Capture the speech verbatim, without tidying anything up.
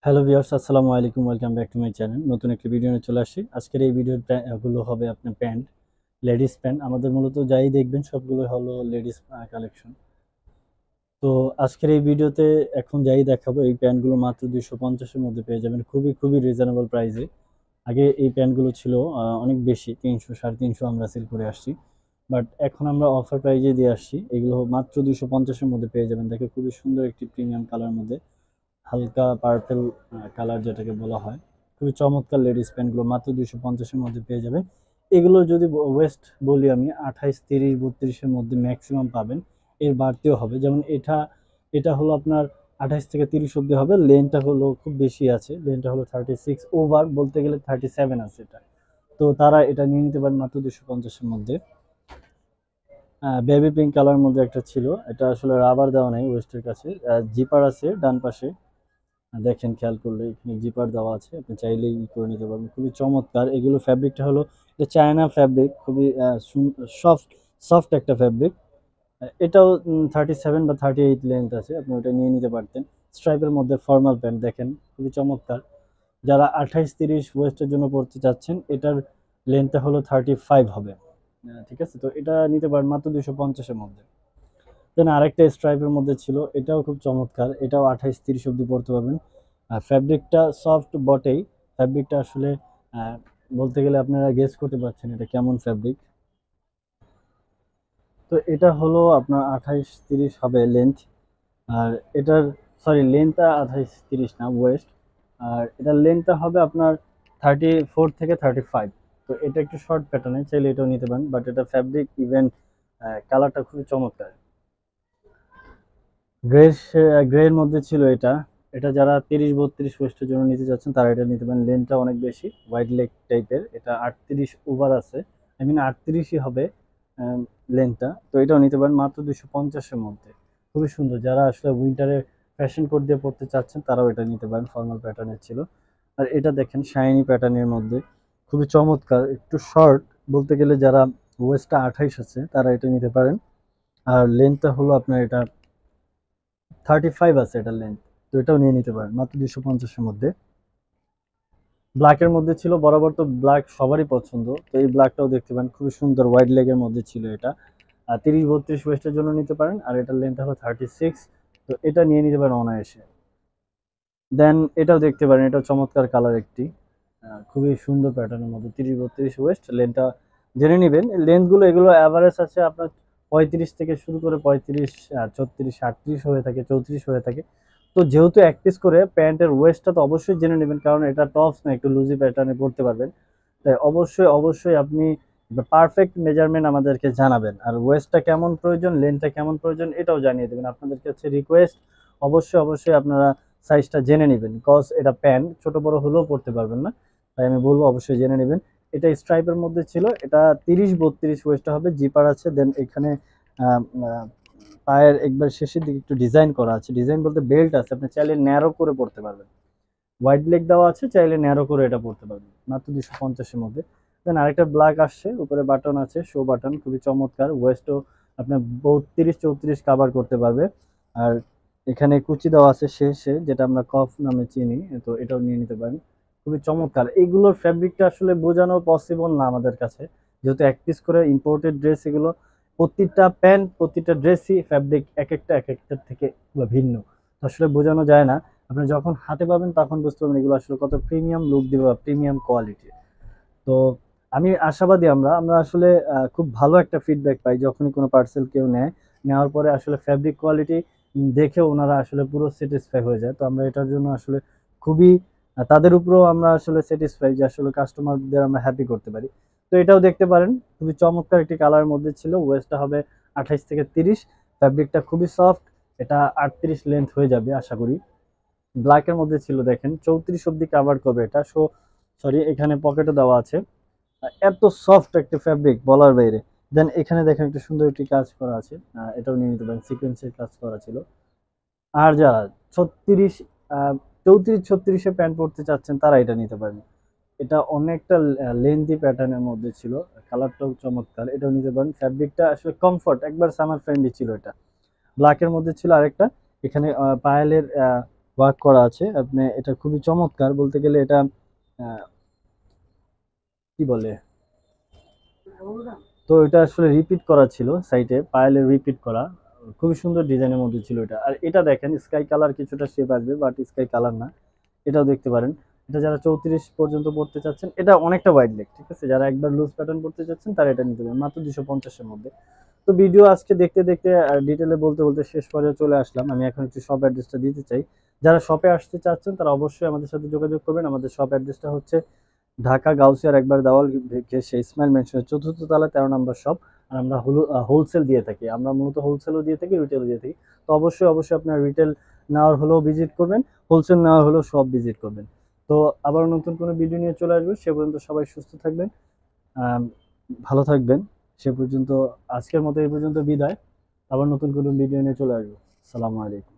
Hello viewers, আসসালামু আলাইকুম। Welcome back to my channel. নতুন একটি ভিডিও নিয়ে চলে আসছি। আজকের এই ভিডিওর গুলো হবে আপনার প্যান্ট, লেডিস প্যান্ট। আমাদের মূলত যাই দেখবেন সবগুলো হলো লেডিস কালেকশন। তো আজকের এই ভিডিওতে এখন যাই দেখাবো এই প্যান্টগুলো মাত্র দুইশো পঞ্চাশের মধ্যে পেয়ে যাবেন, খুবই খুবই রিজনেবল প্রাইসে। আগে এই প্যান্টগুলো ছিল আহ, অনেক বেশি, তিনশো সাড়ে তিনশো আমরা সেল করে আসছি, বাট এখন আমরা অফার প্রাইজে দিয়ে আসছি। এগুলো মাত্র দুইশো পঞ্চাশের মধ্যে পেয়ে যাবেন। দেখে খুবই সুন্দর একটি প্রিমিয়াম কালার মধ্যে, হালকা পার্পেল কালার যেটাকে বলা হয়। খুবই চমৎকার লেডিস প্যান্টগুলো মাত্র দুইশো পঞ্চাশের মধ্যে পেয়ে যাবেন। এগুলো যদি ওয়েস্ট বলি আমি, আঠাইশ তিরিশ বত্রিশের মধ্যে ম্যাক্সিমাম পাবেন, এর বাড়তেও হবে। যেমন এটা এটা হলো আপনার আঠাইশ থেকে তিরিশ অব্দি হবে। লেনটা হলো খুব বেশি আছে, লেনটা হলো থার্টি সিক্স, ওভার বলতে গেলে থার্টি সেভেন আছে এটা। তো তারা এটা নিয়ে নিতে পারেন মাত্র দুশো পঞ্চাশের মধ্যে। বেবি পিঙ্ক কালার মধ্যে একটা ছিল, এটা আসলে রাবার দেওয়া নেই ওয়েস্টের কাছে, জিপার আছে ডান পাশে। দেখেন খেয়াল করলে এখানে জিপার দেওয়া আছে, আপনি চাইলেই ই করে নিতে পারবেন। খুবই চমৎকার। এগুলো ফ্যাব্রিকটা হলো এটা চায়না ফ্যাব্রিক, খুবই সফট সফট একটা ফ্যাব্রিক। এটাও থার্টি সেভেন বা থার্টি এইট লেন্থ আছে, আপনি ওটা নিয়ে নিতে পারতেন। স্ট্রাইপের মধ্যে ফর্মাল প্যান্ট দেখেন খুবই চমৎকার। যারা আঠাইশ তিরিশ ওয়েস্টের জন্য পড়তে চাচ্ছেন, এটার লেন্থটা হলো থার্টি ফাইভ হবে। আহ, ঠিক আছে, তো এটা নিতে পারেন মাত্র দুইশো পঞ্চাশের মধ্যে। দেন আরেকটা স্ট্রাইপের মধ্যে ছিল, এটাও খুব চমৎকার, এটাও আঠাইশ তিরিশ অব্দি পড়তে পারবেন। আর ফ্যাব্রিকটা সফট বটেই, ফ্যাব্রিকটা আসলে আহ, বলতে গেলে আপনারা গেস করতে পারছেন এটা কেমন ফ্যাব্রিক। তো এটা হলো আপনার আঠাইশ তিরিশ হবে লেন্থ। আর এটার, সরি, লেন্থটা আঠাইশ তিরিশ না, ওয়েস্ট। আর এটার লেন্থটা হবে আপনার থার্টি ফোর থেকে থার্টি ফাইভ। তো এটা একটু শর্ট প্যাটার্নে, চাইলে এটাও নিতে পারেন, বাট এটা ফ্যাব্রিক ইভেন কালারটা খুবই চমৎকার। গ্রে, গ্রের মধ্যে ছিল এটা। এটা যারা তিরিশ বত্রিশ ওয়েস্টের জন্য নিতে যাচ্ছেন তারা এটা নিতে পারেন। লেন্থটা অনেক বেশি, ওয়াইড লেগ টাইপের, এটা আটত্রিশ ওভার আছে, আই মিন আটত্রিশই হবে লেন্থটা। তো এটাও নিতে পারেন মাত্র দুশো পঞ্চাশের মধ্যে। খুবই সুন্দর, যারা আসলে উইন্টারে ফ্যাশন কোট দিয়ে পড়তে চাচ্ছেন তারাও এটা নিতে পারেন, ফর্মাল প্যাটার্নের ছিল। আর এটা দেখেন শাইনি প্যাটার্নের মধ্যে, খুবই চমৎকার, একটু শর্ট বলতে গেলে। যারা ওয়েস্টটা আঠাইশ আছে তারা এটা নিতে পারেন। আর লেন্থটা হলো আপনার এটা থার্টি ফাইভ আছে এটার লেন্থ। তো এটাও নিয়ে নিতে পারেন মাত্র দুশো পঞ্চাশের মধ্যে। ব্ল্যাকের মধ্যে ছিল, বরাবর তো ব্ল্যাক সবারই পছন্দ, তো এই ব্ল্যাকটাও দেখতে পারেন, খুবই সুন্দর ওয়াইড লেগের মধ্যে ছিল এটা। আর তিরিশ বত্রিশ ওয়েস্টের জন্য নিতে পারেন, আর এটার লেন্থ হলো থার্টি সিক্স। তো এটা নিয়ে নিতে পারেন অনায়াসে। দেন এটাও দেখতে পারেন, এটাও চমৎকার কালার একটি, আহ, খুবই সুন্দর প্যাটার্নের মধ্যে, তিরিশ বত্রিশ ওয়েস্ট। লেন্থটা জেনে নেবেন, লেন্থগুলো এগুলো অ্যাভারেজ আছে আপনার পঁয়ত্রিশ থেকে শুরু করে পঁয়ত্রিশ, ছত্রিশ, আটত্রিশ হয়ে থাকে, চৌত্রিশ হয়ে থাকে। তো যেহেতু এক পিস করে প্যান্টের ওয়েস্টটা তো অবশ্যই জেনে নেবেন, কারণ এটা টপস না, একটু লুজি প্যাটার্নে পড়তে পারবেন। তাই অবশ্যই অবশ্যই আপনি পারফেক্ট মেজারমেন্ট আমাদেরকে জানাবেন, আর ওয়েস্টটা কেমন প্রয়োজন, লেন্থটা কেমন প্রয়োজন এটাও জানিয়ে দেবেন। আপনাদের কাছে রিকোয়েস্ট, অবশ্যই অবশ্যই আপনারা সাইজটা জেনে নেবেন, কজ এটা প্যান্ট ছোট বড় হলেও পড়তে পারবেন না। তাই আমি বলবো অবশ্যই জেনে নেবেন। এটা স্ট্রাইপের মধ্যে ছিল, এটা তিরিশ বত্রিশ ওয়েস্টটা হবে, জিপার আছে। দেন এখানে আহ, আহ, পায়ের একবার শেষের দিকে একটু ডিজাইন করা আছে, ডিজাইন বলতে বেল্ট আছে, আপনি চাইলে ন্যারো করে পড়তে পারবেন। ওয়াইড লেগ দেওয়া আছে, চাইলে ন্যারো করে এটা পড়তে পারবেন মাত্র দুশো পঞ্চাশের মধ্যে। দেন আরেকটা ব্ল্যাক আসছে, উপরে বাটন আছে, শো বাটন, খুবই চমৎকার। ওয়েস্টও আপনার বত্রিশ চৌত্রিশ কাভার করতে পারবে। আর এখানে কুচি দেওয়া আছে শেষে, যেটা আমরা কফ নামে চিনি, তো এটাও নিয়ে নিতে পারেন। খুবই চমৎকার। এইগুলোর ফ্যাব্রিকটা আসলে বোঝানো পসিবল না আমাদের কাছে, যেহেতু এক পিস করে ইম্পোর্টেড ড্রেস এগুলো। প্রতিটা প্যান্ট প্রতিটা ড্রেসই ফ্যাব্রিক এক একটা এক একটার থেকে ভিন্ন, তো আসলে বোঝানো যায় না। আপনি যখন হাতে পাবেন তখন বুঝতে পারবেন এগুলো আসলে কত প্রিমিয়াম লুক দিবে বা প্রিমিয়াম কোয়ালিটি। তো আমি আশাবাদী, আমরা আমরা আসলে আহ, খুব ভালো একটা ফিডব্যাক পাই যখনই কোনো পার্সেল কেউ নেয়। নেওয়ার পরে আসলে ফ্যাব্রিক কোয়ালিটি দেখে ওনারা আসলে পুরো স্যাটিসফাই হয়ে যায়। তো আমরা এটার জন্য আসলে খুবই আহ, তাদের উপরেও আমরা আসলে স্যাটিসফাই যে আসলে কাস্টমারদের আমরা হ্যাপি করতে পারি। তো এটাও দেখতে পারেন, খুবই চমৎকার একটি কালারের মধ্যে ছিল। ওয়েস্টটা হবে আঠাইশ থেকে তিরিশ, ফ্যাব্রিকটা খুবই সফট। এটা আটত্রিশ লেন্থ হয়ে যাবে আশা করি। ব্ল্যাকের মধ্যে ছিল, দেখেন চৌত্রিশ অব্দি কাভার করবে এটা। সো সরি, এখানে পকেটও দেওয়া আছে। এত সফট একটা ফ্যাব্রিক বলার বাইরে। দেন এখানে দেখেন একটা সুন্দর একটি কাজ করা আছে, আহ, এটাও নিয়ে নিতে পারেন, সিকোয়েন্সের কাজ করা ছিল। আর যারা ছত্রিশ আহ চৌত্রিশ ছত্রিশে প্যান্ট পরতে চাচ্ছেন তারা এটা নিতে পারেন। এটা অনেকটা লেন্দি প্যাটার্নের মধ্যে ছিল, কালারটাও চমৎকার, এটাও নিতে পারেন। ফ্যাব্রিকটা আসলে কমফর্ট, একবার সামার ফ্রেন্ডলি ছিল এটা। ব্ল্যাকের মধ্যে ছিল আরেকটা, এখানে আহ, পায়েলের ওয়ার্ক করা আছে। আপনি এটা খুবই চমৎকার বলতে গেলে এটা আহ, কি বলে, তো এটা আসলে রিপিট করা ছিল সাইটে, পায়েলের রিপিট করা, খুবই সুন্দর ডিজাইনের মধ্যে ছিল এটা। আর এটা দেখেন স্কাই কালার কিছুটা শেপ আসবে, বাট স্কাই কালার না, এটাও দেখতে পারেন। এটা যারা চৌত্রিশ পর্যন্ত পড়তে চাচ্ছেন, এটা অনেকটা ওয়াইড লেগ, ঠিক আছে, যারা একবার লুজ প্যাটার্ন পড়তে চাচ্ছেন তারা এটা নিতে পারেন মাত্র দুশো পঞ্চাশের মধ্যে। তো ভিডিও আজকে দেখতে দেখতে ডিটেলে বলতে বলতে শেষ পর্যায়ে চলে আসলাম। আমি এখন একটু শপ অ্যাড্রেসটা দিতে চাই। যারা শপে আসতে চাচ্ছেন তারা অবশ্যই আমাদের সাথে যোগাযোগ করবেন। আমাদের শপ অ্যাড্রেসটা হচ্ছে ঢাকা গাউসিয়ার একবার দেওয়াল ঘেঁষে ইসমাইল মেনশনের চতুর্থ তলা তেরো নম্বর শপ। আর আমরা হোলসেল দিয়ে থাকি, আমরা মূলত হোলসেলও দিয়ে থাকি, রিটেলও দিয়ে থাকি। তো অবশ্যই অবশ্যই আপনার রিটেল নেওয়ার হলেও ভিজিট করবেন, হোলসেল নেওয়ার হলেও সব ভিজিট করবেন। তো আবার নতুন কোনো ভিডিও নিয়ে চলে আসবে, সে পর্যন্ত সবাই সুস্থ থাকবেন, আহ, ভালো থাকবেন। সে পর্যন্ত আজকের মতো এই পর্যন্ত বিদায়। আবার নতুন কোনো ভিডিও নিয়ে চলে আসবো। আসসালামু আলাইকুম।